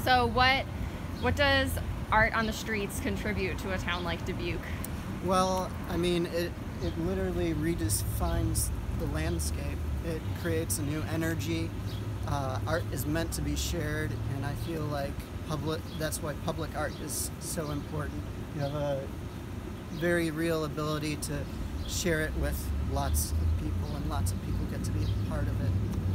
So what does art on the streets contribute to a town like Dubuque? Well, I mean, it literally redefines the landscape. It creates a new energy. Art is meant to be shared, and I feel like that's why public art is so important. You have a very real ability to share it with lots of people, and lots of people get to be a part of it.